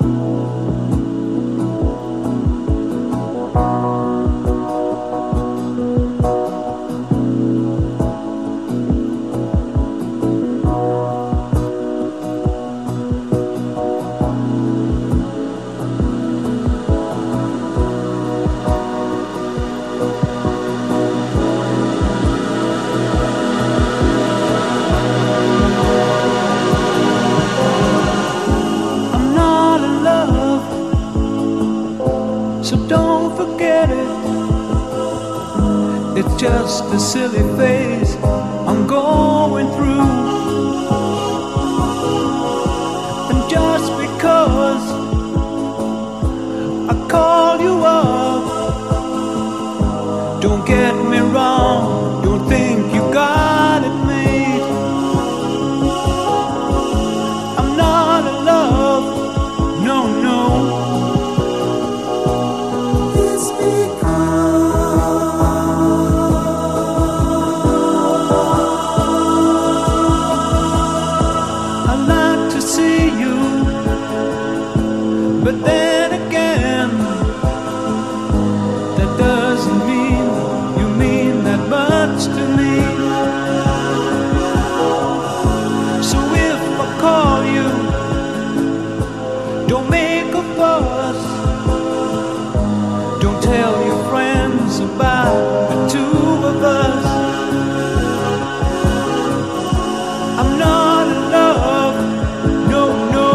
So don't forget it. It's just a silly phase I'm going through. And just because I call you up, don't get me wrong, don't think you got it made. I'm not in love, no, no. But then again, that doesn't mean you mean that much to me. So if I call you, don't make a fuss. Don't tell your friends about the two of us. I'm not in love, no, no.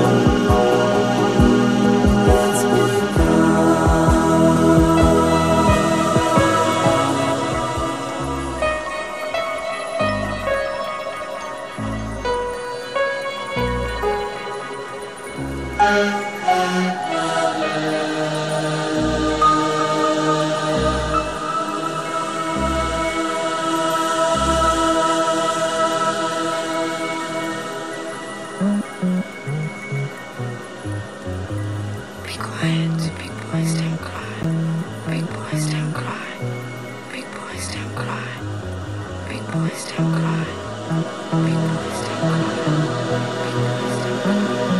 Be quiet, big boys don't cry. Big boys don't cry. Big boys don't cry. Big boys don't cry. Big boys don't cry. Big boys don't cry.